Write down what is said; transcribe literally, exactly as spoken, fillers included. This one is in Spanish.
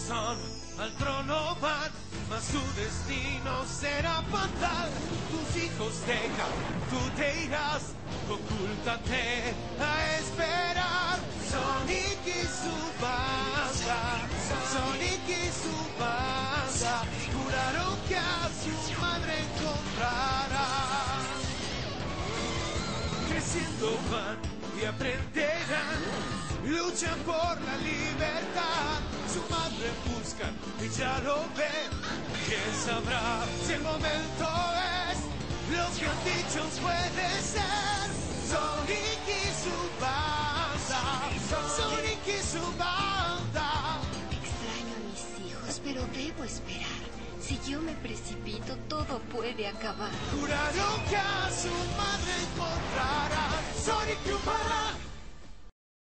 corazón al trono van, mas su destino será fatal. Tus hijos dejan, tú te irás, ocúltate a esperar. Sonic y su banda, Sonic y su banda, juraron que a su madre encontrarán. Creciendo van y aprenderán, luchan por la libertad. Su madre buscan y ya lo ven. ¿Quién sabrá si el momento es lo que han dicho puede ser? Sonic y su banda, Sonic y su banda. Extraño a mis hijos, pero debo esperar. Si yo me precipito, todo puede acabar. Juraron que a su madre encontrarán. Sonic y un para